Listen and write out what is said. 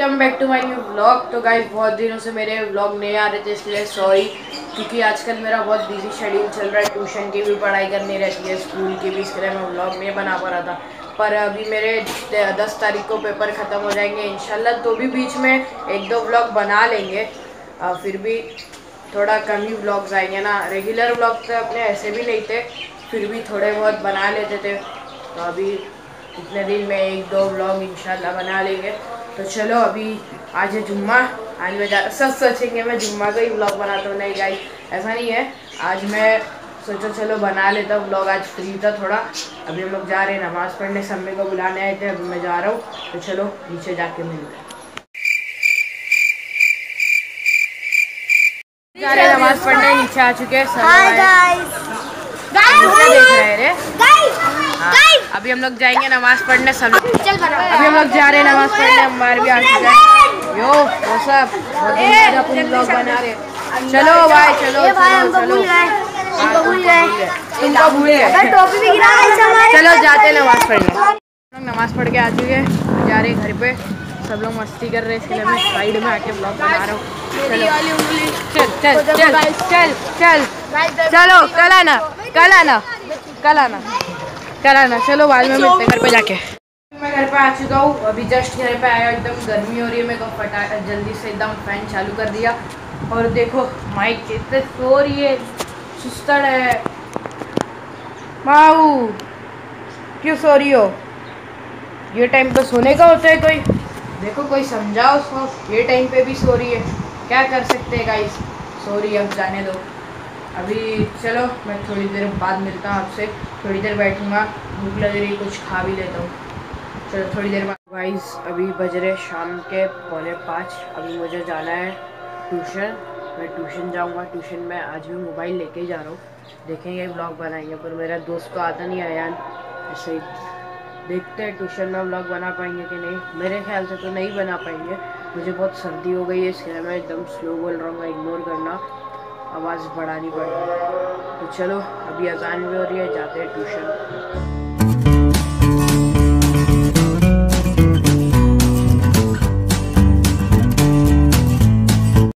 Welcome back to my new vlog. तो guys बहुत दिनों से मेरे व्लॉग नहीं आ रहे थे, इसलिए सॉरी, क्योंकि आजकल मेरा बहुत बिजी शेड्यूल चल रहा है। ट्यूशन की भी पढ़ाई करनी रहती है, स्कूल की भी, इसके लिए मैं व्लॉग नहीं बना पा रहा था। पर अभी मेरे 10 तारीख को पेपर ख़त्म हो जाएंगे इंशाल्लाह, तो भी बीच में एक दो व्लॉग बना लेंगे। फिर भी थोड़ा कम ही व्लॉग्स आएंगे ना, रेगुलर व्लॉग तो अपने ऐसे भी नहीं थे, फिर भी थोड़े बहुत बना लेते थे। तो अभी इतने दिन में एक दो व्लॉग इंशाल्लाह बना लेंगे। तो चलो, अभी आज है जुम्मा, आज मैं सब सोचेंगे मैं जुम्मा का ही व्लॉग बनाता हूँ। नहीं गाइस, ऐसा नहीं है। आज मैं सोचो चलो बना लेता हूँ व्लॉग, आज फ्री था थोड़ा। अभी हम लोग जा रहे हैं नमाज़ पढ़ने, सम्मे को बुलाने आए थे, अभी मैं जा रहा हूँ। तो चलो नीचे जाके मिलते हैं। जा रहे हैं नमाज़ पढ़ने, नीचे आ चुके हैं। देख रहे हैं रे। अभी हम लोग जाएंगे नमाज पढ़ने, सब लोग अभी हम लोग जा रहे हैं नमाज पढ़ने। हमारे भी आ चुका है यो वो सब अपन लोग बना रहे। चलो भाई, चलो चलो तुमको भूल गए। चलो जाते हैं नमाज पढ़ने। नमाज पढ़ के आ चुके हैं, जा रहे हैं घर पे। सब लोग मस्ती कर रहे हैं, इसके लिए मैं साइड में आके ब्लॉग बना रहा हूँ। चल चल चल चल चल चलो, कल आना कल आना कल आना कल आना। चलो बाद में मिलते हैं घर पे जाके। मैं घर पे आ चुका हूँ, अभी जस्ट घर पे आया। एकदम गर्मी हो रही है, मेरे को जल्दी से एकदम फैन चालू कर दिया। और देखो माइक कितने सो रही है, सुस्तड़ है। माऊ क्यों सो रही हो? ये टाइम तो सोने का होता है। कोई देखो, कोई समझाओ उसको, ये टाइम पे भी सो रही है। क्या कर सकते हैं गाइस, सो रही है, अब जाने दो। अभी चलो मैं थोड़ी देर बाद मिलता हूँ आपसे, थोड़ी देर बैठूँगा, भूख लग रही, कुछ खा भी लेता हूँ। चलो थोड़ी देर बाद। गाइस अभी बज रहे शाम के 4:45। अभी मुझे जाना है ट्यूशन। मैं ट्यूशन जाऊँगा। ट्यूशन में आज भी मोबाइल लेके ही जा रहा हूँ, देखेंगे ब्लॉग बनाएंगे। पर मेरा दोस्त तो आता नहीं है यार, ऐसे ही देखते हैं ट्यूशन में व्लॉग बना पाएंगे कि नहीं। मेरे ख्याल से तो नहीं बना पाएंगे, मुझे बहुत सर्दी हो गई है, इसके लिए मैं एकदम स्लो बोल रहा हूँ, इग्नोर करना, आवाज़ बढ़ानी पड़ेगी। तो चलो अभी अजान भी हो रही है, जाते हैं ट्यूशन।